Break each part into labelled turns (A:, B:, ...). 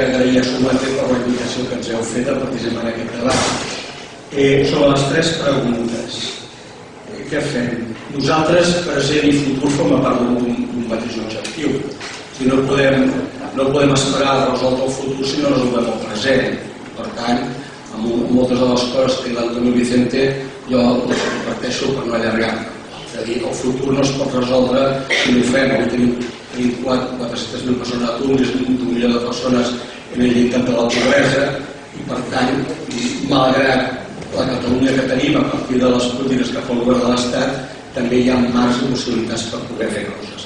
A: agrair a Sumate per la invitació que ens heu fet a participar en aquest debat. Sobre les 3 preguntes, què fem? Nosaltres, present i futur, forma part d'un mateix objectiu. No podem esperar a resoldre el futur si no resolvem el present. Per tant, amb moltes de les coses que l'Antonio Vicente jo les comparteixo per no allargar. És a dir, el futur no es pot resoldre si no ho fem. Tenim 400.000 persones a l'atur, més d'un milió de persones en el llindar de la pobresa i, per tant, malgrat la Catalunya que tenim a partir de les polítiques que fa el govern de l'Estat, també hi ha marcs i possibilitats per poder fer coses.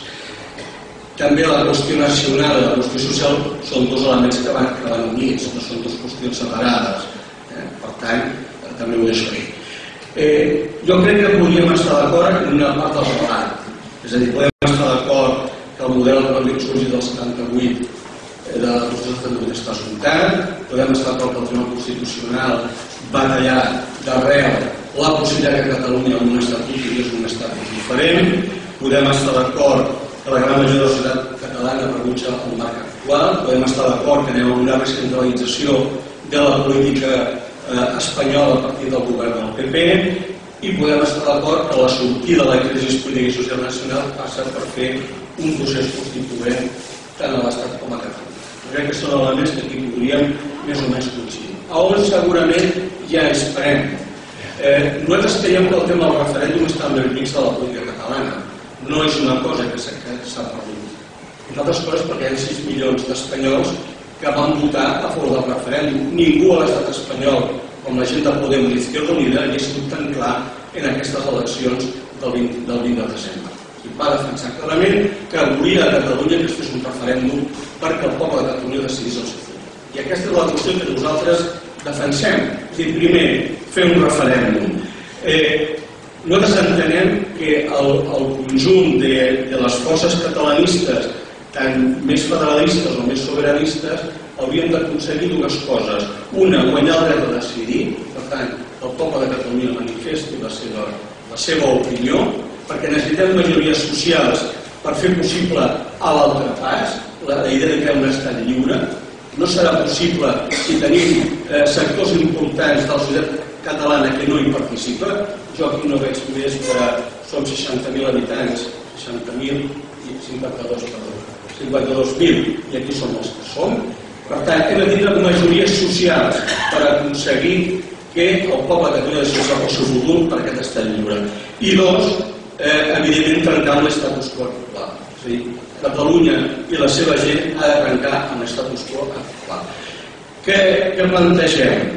A: També la qüestió nacional i la qüestió social són 2 elements que van units, no són 2 qüestions separades. Per tant, també ho deixo aquí. Jo crec que podríem estar d'acord en una part del relat. És a dir, podem estar d'acord que el model econòmic sorgit del 78 de la Constitució està esgotat, podem estar d'acord que el Tribunal Constitucional va tallar d'arrel la possibilitat que Catalunya amb un estat és un estat diferent, podem estar d'acord que la gran majoria de la societat catalana rebutja el marc actual, podem estar d'acord que anem a una recentralització de la política espanyola a partir del govern del PP i podem estar d'acord que la sortida de la crisi política i social nacional passa per fer un procés constituent tant a l'Estat com a Catalunya. Crec que són elements que aquí podríem més o menys coincidir. A on segurament ja esperem. Nosaltres creiem que el tema del referèndum està en l'enmig de la política catalana. No és una cosa que s'ha perdut. Entre altres coses perquè hi ha 6 milions d'espanyols que van votar a favor del referèndum. Ningú a l'estat espanyol, com la gent de Podem i Izquierda Unida, hauria sigut tan clar en aquestes eleccions del 20 de desembre. I va defensar clarament que volia a Catalunya que es fes un referèndum perquè el poble de Catalunya decidís el seu futur. I aquesta és la qüestió que nosaltres defensem. És a dir, primer, fer un referèndum. Nosaltres entenem que el conjunt de les forces catalanistes, tant més federalistes o més sobiranistes, haurien d'aconseguir 2 coses. Una, guanyar el dret a decidir, per tant, el poble de Catalunya manifesti la seva opinió, perquè necessitem majories socials per fer possible a l'altre pas, la idea que hi ha un estat lliure. No serà possible si tenim sectors importants de la societat catalana que no hi participa. Jo aquí no veig més que som 60.000 habitants, 60.000 i 52.000, i aquí som els que som. Per tant, hem de tindre majories socials per aconseguir que el poble de Catalunya decideixi el seu futur per aquest estat lliure. I 2, evidentment, trencar amb l'estatus quo actual. És a dir, Catalunya i la seva gent ha de trencar amb l'estatus quo actual. Què plantegem?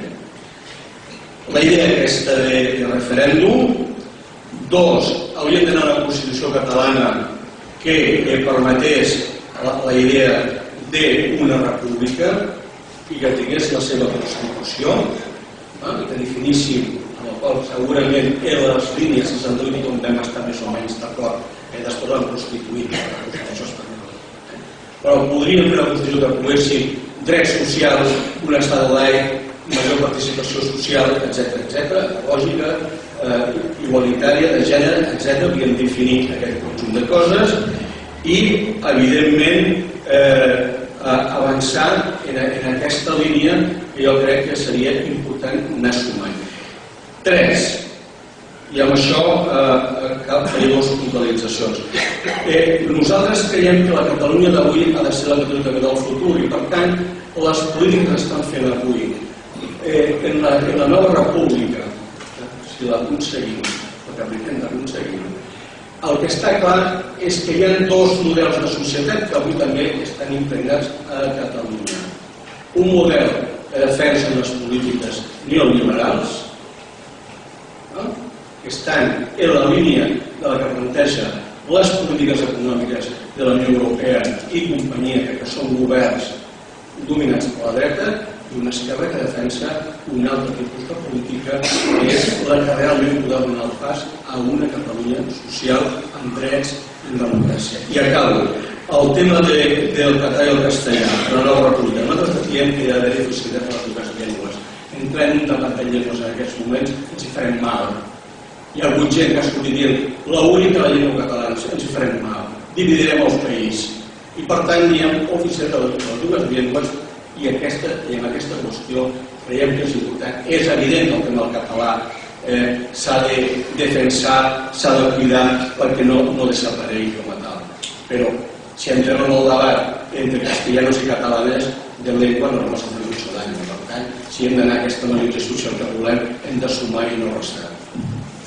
A: La idea aquesta de referèndum. 2, hauríem d'anar a una Constitució catalana que permetés la idea d'una república i que tingués la seva Constitució, i que definíssim, amb el qual segurament eren les línies que s'han donat on vam estar més o menys d'acord, després l'han constituït la Constitució espanyola. Però podríem fer una Constitució que poguessin drets socials, un estat laic, major participació social, etc., lògica, igualitària, de gènere, etc. Podríem definir aquest conjunt de coses i, evidentment, avançar en aquesta línia que jo crec que seria important anar sumant. 3, i amb això faré 2 puntualitzacions. Nosaltres creiem que la Catalunya d'avui ha de ser la Catalunya també del futur i, per tant, les polítiques que estan fent avui en la nova república, si l'aconseguim, perquè hem d'aconseguir, el que està clar és que hi ha 2 models de societat que avui també estan impregnats a Catalunya. Un model que defensa les polítiques neoliberals, que estan en la línia de la que planteja les polítiques econòmiques de la Unió Europea i companyia, que són governs dominats per la dreta, i una esquerra que defensa un altre tipus de política, que és la que realment podrà donar el pas a una Catalunya social amb drets i en democràcia. I acabo. El tema del català i el castellà, la nova república. Nosaltres diem que hi ha d'haver facilitat per les dues llengües. Entrem en un debat de llengües en aquests moments, ens hi farem mal. Hi ha hagut gent que ha escollit dient l'única la llengua catalana, ens hi farem mal. Dividirem el país. I per tant diem oficialitat de les dues llengües i en aquesta qüestió creiem que és important. És evident que el tema del català s'ha de defensar, s'ha de cuidar perquè no desaparegui com a tal. Però si entrem en el debat entre castellanos i catalanes de llengua no vamos a hacer mucho daño. Per tant, si hem d'anar a aquesta normalització social que volem, hem de sumar i no restar.